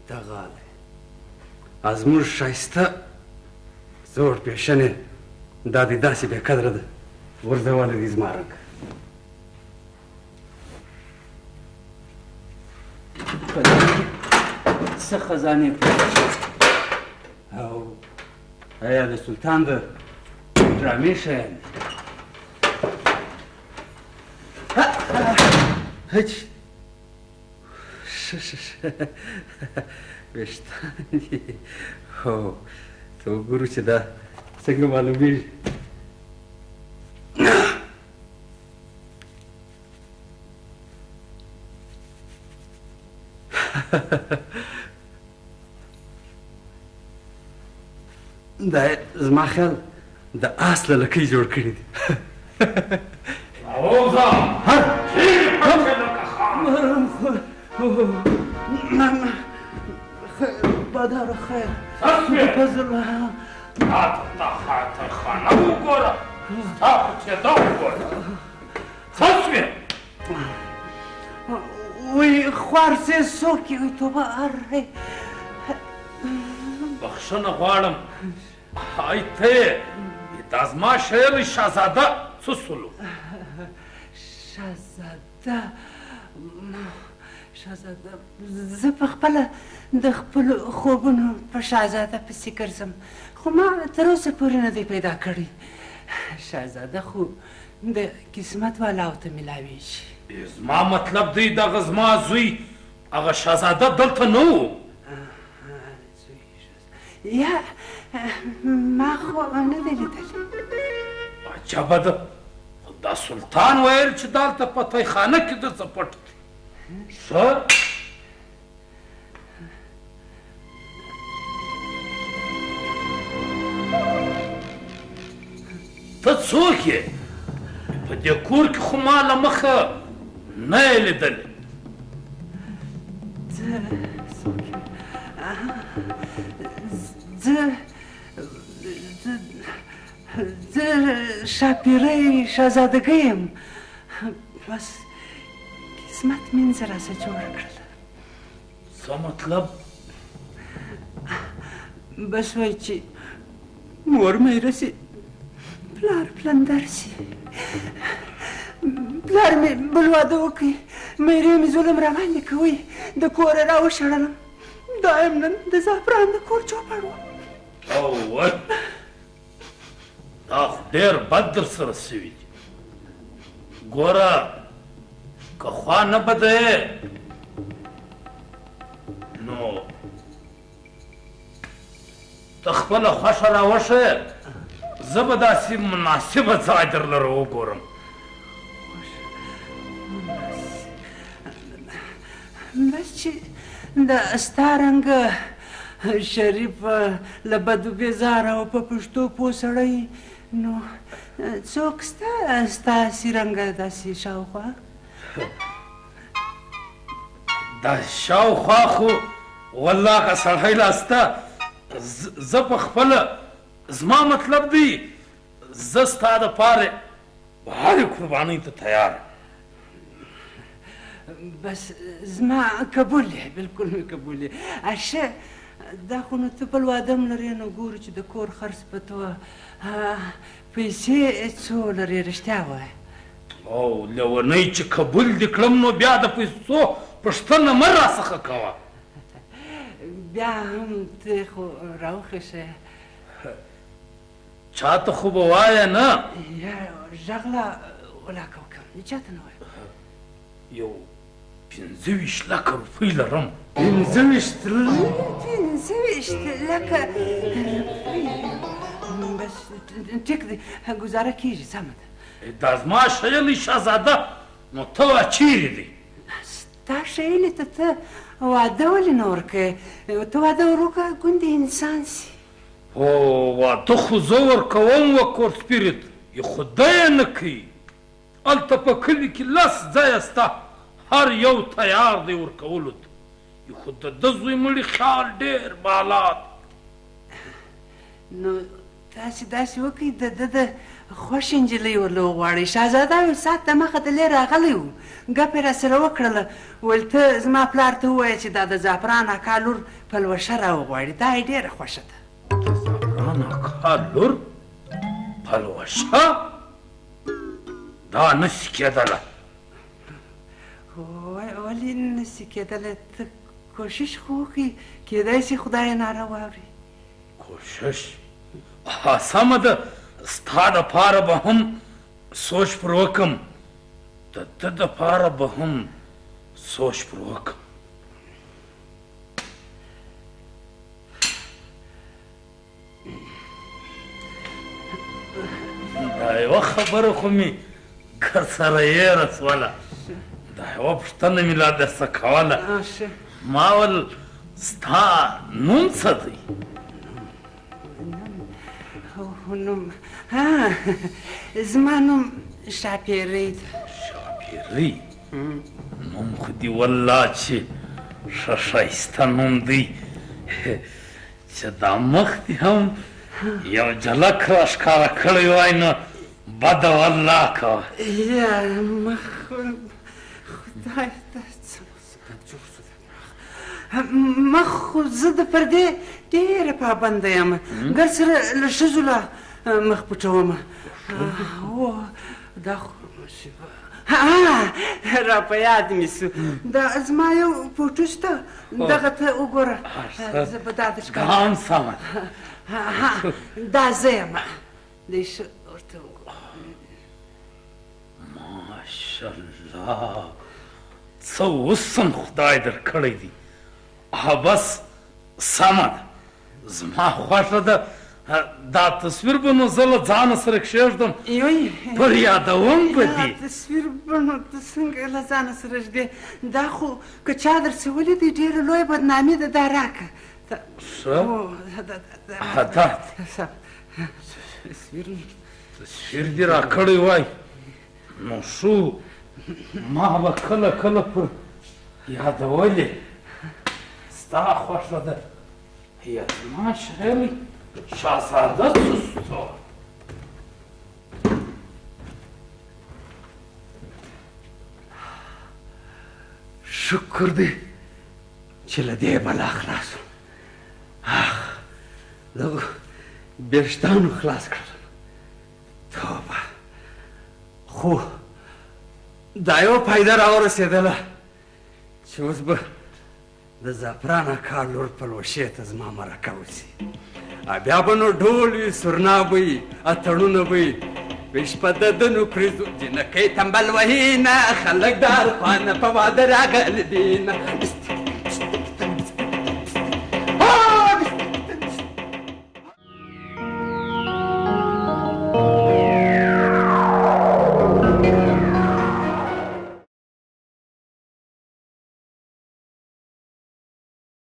دغه دی زموږ ښایسته زوړ پیشنې دا دې داسې بې قدره ده ورځوله دې زما رنګ په دې کې څه خزانې او ایا د سلطان د ډرامې شیان هچ ویښتان دي هو ته وګورو چې دا څنګه معلومیږي دا زما خیال د آس له لکۍ جوړ کړي دي راوځه باداره خیر تصویر تا خاطر خانه وګوره ستا خو چې دا وګوره څه شوې وی خوارځې څوک یې وی توبه ارې بخښنه غواړم ای ته دا زما شیل شهزاده څه سولو شهزاده زه په خپله د خپلو خوبونو په شهزاده پسې ګرځم خو ما تر اوسه پورې نه دی پیدا کړی شهزاده خو د قسمت والاو ته میلاویږي زما مطلب دی دغه زما زوی هغه شهزاده دلته نه و یا ما خو نه دی لیدلی عجبه ده دا سلطان ویل چې دلته په تیخانه کې د څه پټ دی ښه ته څوک یې په دې کور کې خو ما له مخه نه یې لیدلی ته څوک یې زه شاپیرۍ شهزادګۍ یم بس قسمت مینځه راسه جوړه کړله څه مطلب بس وایي چې مور میره سي پلار پلندر سي پلار مې بل واده وکړي میرې مې ظلم راباندې کوي د کوره راوشړلم دا یم نن د زعفران د کور چوپړ وم اوه دا خو ډېر بد در سره سوي دي ګوره که خوا نه بده یې نو ته خپله خوښه راوښیه زه به داسې مناسبه ځای درلره وګورم بس چې د ستا رنګه شریف له بدو بېزاره او په پښتو پوه سړی نو څوک ستا ستاسې رنګه داسې شاوخوا دا شاوخوا خو والله هغه سړی لا سته زه په خپله زما مطلب دی زه ستا دپاره هرې قربانۍ ته تیار بس زما قبول یې بلکل مې قبول یې اشه دا خو نو ته بل واده م لرې نو ګورو چې د کور خرڅ په توه پیسې څو لرې رښتیا وایه او لیونۍ چې قبول دې کړم نو بیا د پیسو پوښتنه مه راڅخه کوه بیا هم ته خو راوخېشه چاته خو به وایه نه یا غږ لا ولاکه وکړم چاته نه وایم یو 25 لکه روپۍ لرم 25 لکه بس ټیک دی ګزاره کېږي سمه ده دا زما شیلی شهزاده نو ته وا چیرې دی ستا شیلې ته ته واده ولې نه ورکوې ته واده ور وکړه ګوندې انسان سي هو واده خو زه ورکوم وکور سپیرټ یې خدای نه کوي هلته په کلي کې 10 ځایه سته هر یو تیار دی ورکولو ته خو د ده زوی مړي خیال ډېر بالا نو تاسې داسې وکړئ د ده د خوښ نجلۍ ورله وغواړئ. شهزاده یو ساعت دمخه دلې راغلی و، ګپ یې راسره وکړله، ویل ته زما پلار ته ووایه چې دا د زعفران اکا لور پلوشه راوغواړي، دا یې ډېره خوښه ده. د زعفران اکا لور پلوشه؟ دا نشي کېدله. ولې نشي کېدلی؟ ته کوشش خو وکړي، کېدای شي خدای ناره واوري. کوشش؟ سمه ده، ستا دپاره به هم سوچ پر وکم، د ده دپاره به هم سوچ پر وکم. دا یوه خبره خو مې ګر سره یېره سوله، دا یوه پوښتنه مې لا درڅه کوله. ما ول ستا نوم څه دی؟ نوم زما نوم شاپیرۍ ده. شاپیرۍ؟ نوم خو دې والله چې ښه ښایسته نوم دی، چې دا مخ دې هم یو جلک راښکاره کړی وای نو بده والله کوه. یا مخ خدای ته مخ خو زه د پردې ډېره پابنده یم، ګر سره له ښځو له مخ پټومه. دا خو را په یاد مې سو، دا زما یو فوټو شته، دغه ته وګوره، زه به دا درښکاره. دا هم سمه ده. دا زه یم، دی ښه ورته وګوره. ماشاءالله، څه حسن خدای در کړی دی. بس سمه ده، زما خوښه ده. دا تصویر به نو زه له ځانه سره کښېږدم، پر یادوم به دي. تصویر به نو ته څنګه له ځانه سره ږدې؟ دا خو که چا درڅه ولیدی ډېره لویه بدنامي ده، دا راکړه. تصویر دې راکړی وای نو شو، ما به کله کله پر یادولې. ستا خوښه ده یا زما شهري شهزاده سوسته؟ شکر دی چې له دې بلا خلاص وم. دغو بېشتانو خلاص کړم. توبه، خو دا یوه فایده راورسېدله چې اوس به د زعفران اکا لور پلوشې ته زما مرکه وسي، بیا به نو ډول وي، سورنا به وي، اتڼونه به وي، ویش په ددنو پرېږدو جنکۍ تنبل وهي نه، خلک دار خوانه په واده راغلي دي نه.